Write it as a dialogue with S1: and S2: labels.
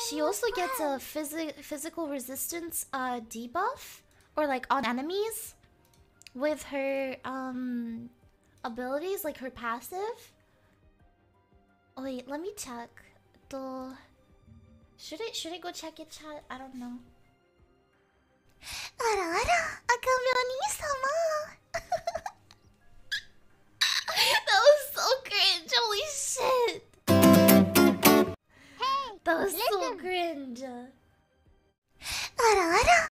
S1: She also gets a physical resistance debuff, or like on enemies, with her abilities, like her passive. Oh wait, let me check. Should I go check it, chat? I don't know. あらあら、赤目お兄様。